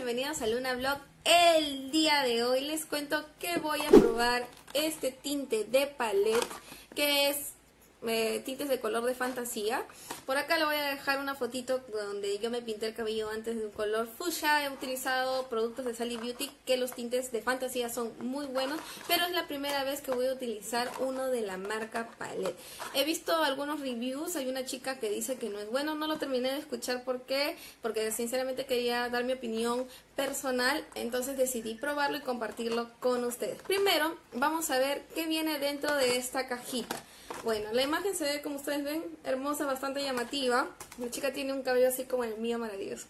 bienvenidos a Luna Vlog. El día de hoy les cuento que voy a probar este tinte de palette que es tintes de color de fantasía. Por acá le voy a dejar una fotito donde yo me pinté el cabello antes de un color fuchsia. He utilizado productos de Sally Beauty, que los tintes de fantasía son muy buenos, pero es la primera vez que voy a utilizar uno de la marca Palette. He visto algunos reviews, hay una chica que dice que no es bueno, no lo terminé de escuchar. ¿Por qué? Porque sinceramente quería dar mi opinión personal, entonces decidí probarlo y compartirlo con ustedes. Primero vamos a ver qué viene dentro de esta cajita. Bueno, la imagen se ve, como ustedes ven, hermosa, bastante llamativa. La chica tiene un cabello así como el mío, maravilloso.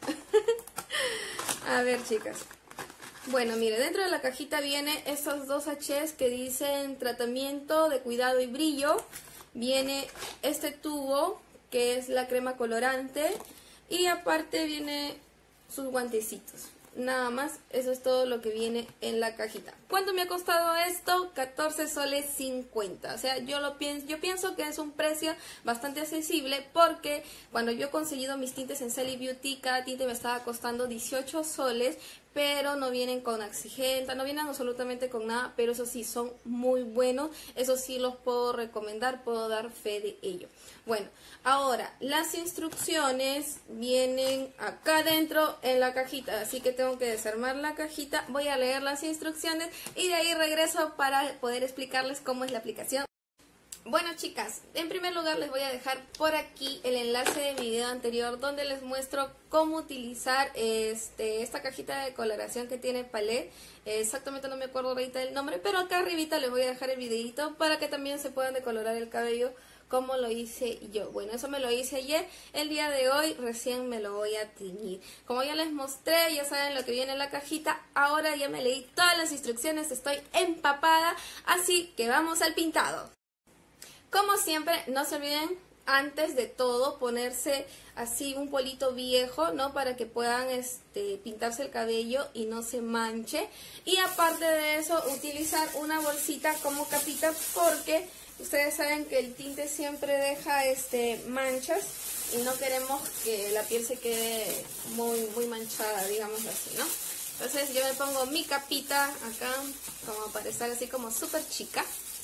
A ver, chicas. Bueno, mire, dentro de la cajita viene estos dos sachets que dicen tratamiento de cuidado y brillo. Viene este tubo que es la crema colorante y aparte viene sus guantecitos. Nada más, eso es todo lo que viene en la cajita. ¿Cuánto me ha costado esto? 14 soles 50. O sea, yo pienso que es un precio bastante accesible, porque cuando yo he conseguido mis tintes en Sally Beauty, cada tinte me estaba costando 18 soles, pero no vienen con exigenta, no vienen absolutamente con nada, pero eso sí, son muy buenos, eso sí los puedo recomendar, puedo dar fe de ello. Bueno, ahora, las instrucciones vienen acá dentro en la cajita, así que tengo que desarmar la cajita, voy a leer las instrucciones y de ahí regreso para poder explicarles cómo es la aplicación. Bueno, chicas, en primer lugar les voy a dejar por aquí el enlace de mi video anterior donde les muestro cómo utilizar esta cajita de coloración que tiene Palette. Exactamente no me acuerdo ahorita del nombre, pero acá arribita les voy a dejar el videito para que también se puedan decolorar el cabello como lo hice yo. Bueno, eso me lo hice ayer. El día de hoy recién me lo voy a teñir. Como ya les mostré, ya saben lo que viene en la cajita. Ahora ya me leí todas las instrucciones, estoy empapada, así que vamos al pintado. Como siempre, no se olviden antes de todo ponerse así un polito viejo, ¿no? Para que puedan pintarse el cabello y no se manche. Y aparte de eso, utilizar una bolsita como capita, porque ustedes saben que el tinte siempre deja manchas y no queremos que la piel se quede muy manchada, digamos así, ¿no? Entonces yo me pongo mi capita acá como para estar así como súper chica.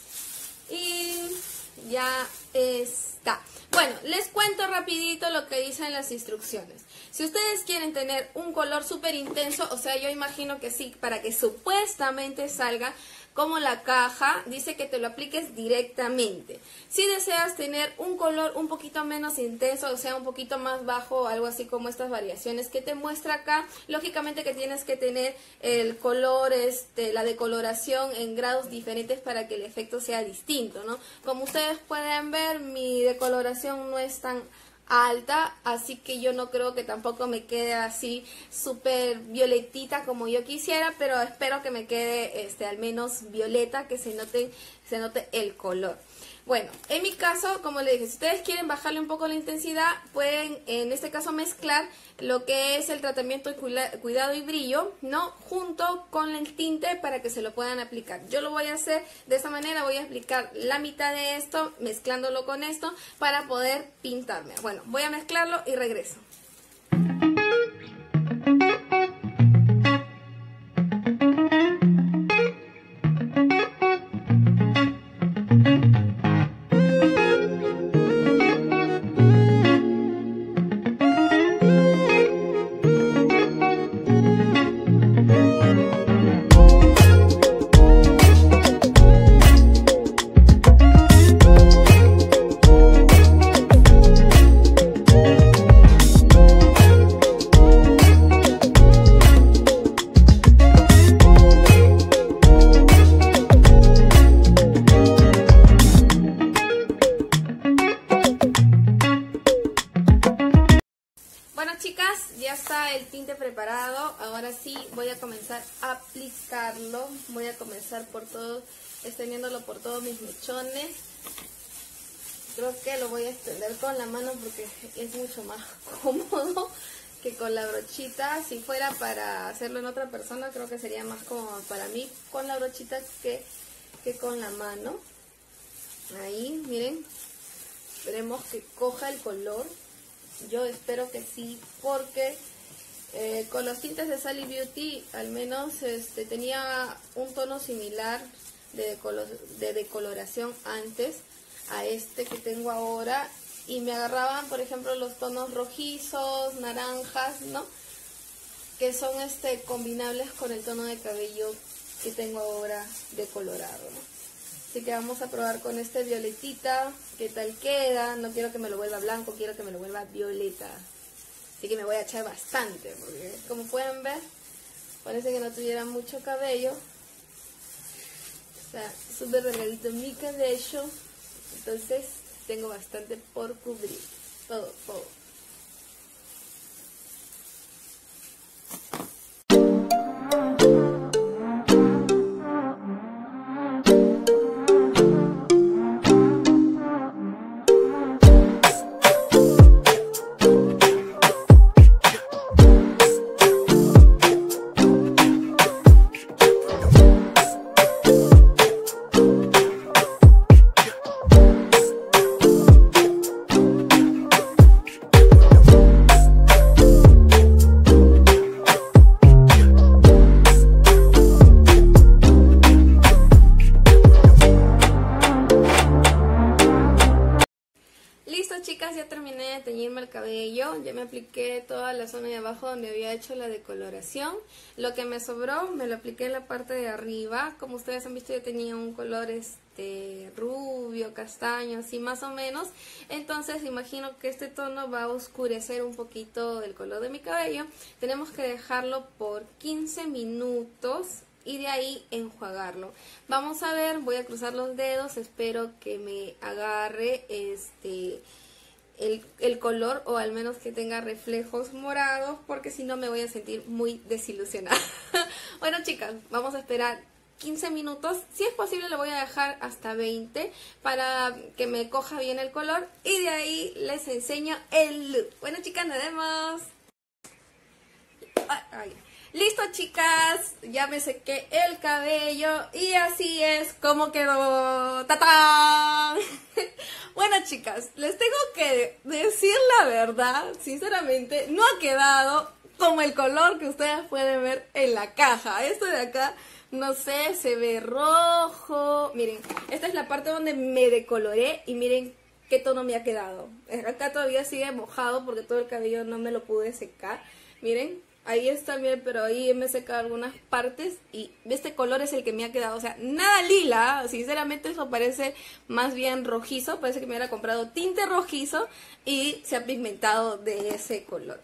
Y ya está. Bueno, les cuento rapidito lo que dicen las instrucciones. Si ustedes quieren tener un color súper intenso, o sea, yo imagino que sí, para que supuestamente salga como la caja, dice que te lo apliques directamente. Si deseas tener un color un poquito menos intenso, o sea, un poquito más bajo, algo así como estas variaciones que te muestra acá, lógicamente que tienes que tener el color, la decoloración en grados diferentes para que el efecto sea distinto, ¿no? Como ustedes pueden ver, mi decoloración no es tan alta, así que yo no creo que tampoco me quede así súper violetita como yo quisiera, pero espero que me quede al menos violeta, que se note el color. Bueno, en mi caso, como les dije, si ustedes quieren bajarle un poco la intensidad, pueden en este caso mezclar lo que es el tratamiento de cuidado y brillo, ¿no? Junto con el tinte para que se lo puedan aplicar. Yo lo voy a hacer de esta manera, voy a aplicar la mitad de esto, mezclándolo con esto para poder pintarme. Bueno, voy a mezclarlo y regreso. Chicas, ya está el tinte preparado. Ahora sí voy a comenzar a aplicarlo. Voy a comenzar por todo, extendiéndolo por todos mis mechones. Creo que lo voy a extender con la mano porque es mucho más cómodo que con la brochita. Si fuera para hacerlo en otra persona, creo que sería más cómodo para mí con la brochita que con la mano. Ahí, miren. Esperemos que coja el color. Yo espero que sí, porque Con los tintes de Sally Beauty al menos tenía un tono similar de decoloración antes a este que tengo ahora, y me agarraban por ejemplo los tonos rojizos, naranjas, ¿no? Que son combinables con el tono de cabello que tengo ahora decolorado, ¿no? Así que vamos a probar con este violetita, qué tal queda. No quiero que me lo vuelva blanco, quiero que me lo vuelva violeta. Así que me voy a echar bastante, porque como pueden ver, parece que no tuviera mucho cabello. O sea, súper delgadito mi cabello. Entonces tengo bastante por cubrir. Todo. Listo, chicas, ya terminé de teñirme el cabello. Ya me apliqué toda la zona de abajo donde había hecho la decoloración. Lo que me sobró me lo apliqué en la parte de arriba. Como ustedes han visto, yo tenía un color rubio, castaño, así más o menos. Entonces imagino que este tono va a oscurecer un poquito el color de mi cabello. Tenemos que dejarlo por 15 minutos y de ahí enjuagarlo. Vamos a ver, voy a cruzar los dedos, espero que me agarre el color, o al menos que tenga reflejos morados, porque si no me voy a sentir muy desilusionada. Bueno, chicas, vamos a esperar 15 minutos, si es posible lo voy a dejar hasta 20 para que me coja bien el color, y de ahí les enseño el look. Bueno, chicas, nos vemos. Listo, chicas, ya me sequé el cabello y así es como quedó. ¡Tatán! Bueno, chicas, les tengo que decir la verdad, sinceramente, no ha quedado como el color que ustedes pueden ver en la caja. Esto de acá, no sé, se ve rojo. Miren, esta es la parte donde me decoloré y miren qué tono me ha quedado. Acá todavía sigue mojado porque todo el cabello no me lo pude secar. Miren. Ahí está bien, pero ahí me he secado algunas partes y este color es el que me ha quedado. O sea, nada lila, sinceramente eso parece más bien rojizo. Parece que me hubiera comprado tinte rojizo y se ha pigmentado de ese color.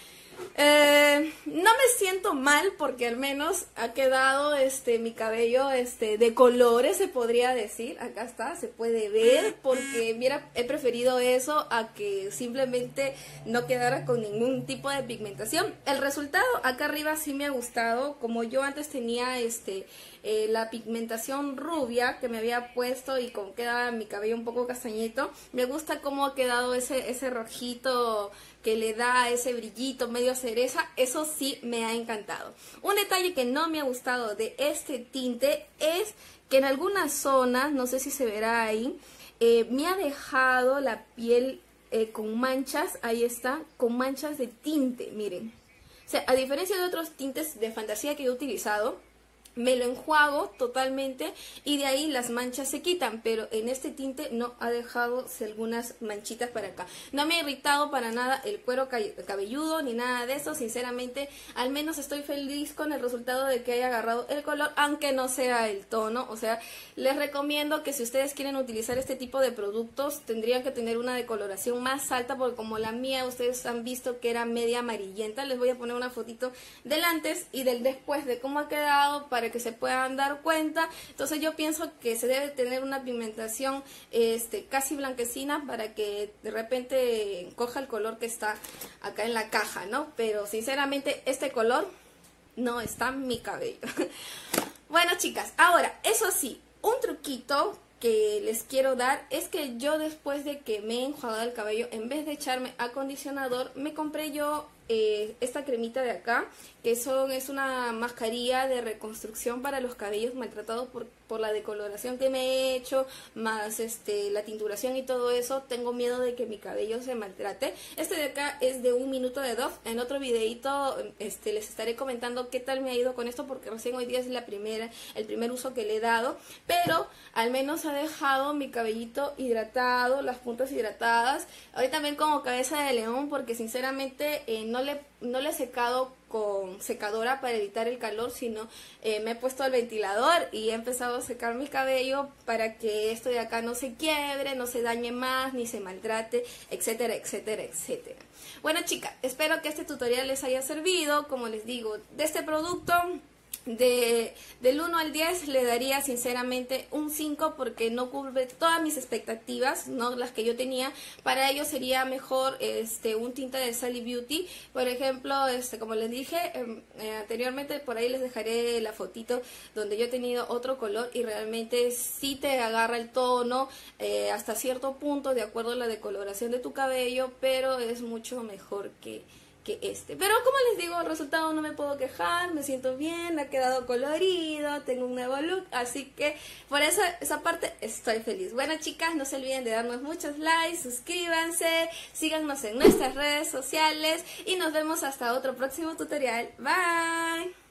No me siento mal porque al menos ha quedado mi cabello de colores, se podría decir. Acá está, se puede ver, porque mira, he preferido eso a que simplemente no quedara con ningún tipo de pigmentación. El resultado acá arriba sí me ha gustado. Como yo antes tenía la pigmentación rubia que me había puesto y como queda mi cabello un poco castañito, me gusta cómo ha quedado ese rojito que le da ese brillito medio cereza. Eso sí me ha encantado. Un detalle que no me ha gustado de este tinte es que en algunas zonas, no sé si se verá ahí, me ha dejado la piel con manchas. Ahí está, con manchas de tinte, miren. O sea, a diferencia de otros tintes de fantasía que he utilizado, me lo enjuago totalmente y de ahí las manchas se quitan, pero en este tinte no ha dejado algunas manchitas para acá. No me ha irritado para nada el cuero cabelludo ni nada de eso. Sinceramente, al menos estoy feliz con el resultado de que haya agarrado el color, aunque no sea el tono. O sea, les recomiendo que si ustedes quieren utilizar este tipo de productos, tendrían que tener una decoloración más alta, porque como la mía, ustedes han visto que era media amarillenta. Les voy a poner una fotito del antes y del después de cómo ha quedado para que se puedan dar cuenta. Entonces yo pienso que se debe tener una pigmentación casi blanquecina para que de repente coja el color que está acá en la caja, ¿no? Pero sinceramente este color no está en mi cabello. Bueno, chicas, ahora, eso sí, un truquito que les quiero dar es que yo, después de que me he enjuagado el cabello, en vez de echarme acondicionador, me compré yo esta cremita de acá, que es una mascarilla de reconstrucción para los cabellos maltratados por la decoloración que me he hecho, más la tinturación y todo eso. Tengo miedo de que mi cabello se maltrate. Este de acá es de 1 minuto de Dove. En otro videito les estaré comentando qué tal me ha ido con esto, porque recién hoy día es el primer uso que le he dado, pero al menos ha dejado mi cabellito hidratado, las puntas hidratadas. Hoy también como cabeza de león, porque sinceramente no le he secado con secadora para evitar el calor, sino me he puesto el ventilador y he empezado a secar mi cabello para que esto de acá no se quiebre, no se dañe más, ni se maltrate, etcétera, etcétera, etcétera. Bueno, chicas, espero que este tutorial les haya servido. Como les digo, de este producto, del 1 al 10 le daría sinceramente un 5, porque no cubre todas mis expectativas, no las que yo tenía. Para ello sería mejor un tinte de Sally Beauty, por ejemplo, como les dije anteriormente, por ahí les dejaré la fotito donde yo he tenido otro color y realmente sí te agarra el tono hasta cierto punto de acuerdo a la decoloración de tu cabello, pero es mucho mejor que pero como les digo, el resultado no me puedo quejar, me siento bien, ha quedado colorido, tengo un nuevo look, así que por esa parte estoy feliz. Bueno, chicas, no se olviden de darnos muchos likes, suscríbanse, síganos en nuestras redes sociales y nos vemos hasta otro próximo tutorial. Bye.